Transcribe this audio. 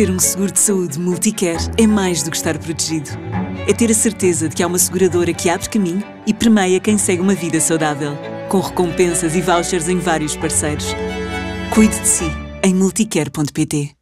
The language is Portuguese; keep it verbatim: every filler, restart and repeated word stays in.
Ter um seguro de saúde Multicare é mais do que estar protegido. É ter a certeza de que há uma seguradora que abre caminho e premia quem segue uma vida saudável, com recompensas e vouchers em vários parceiros. Cuide de si em multicare ponto pt.